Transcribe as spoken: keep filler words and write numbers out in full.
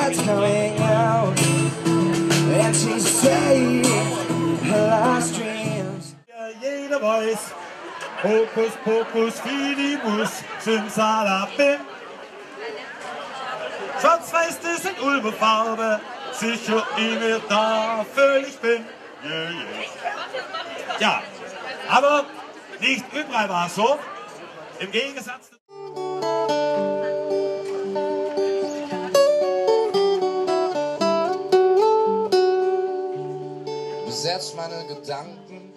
sunlight's coming out, and she's saying her last dreams. Ja, jeder weiß, Hokus Pokus Fidibus, Simsalabim. Schwarz-Weiß ist in Ulmefarbe, sicher wie mir da völlig bin. Yeah, yeah. Ja, aber nicht überall war es so. Im Gegensatz zu Besetzt meine Gedanken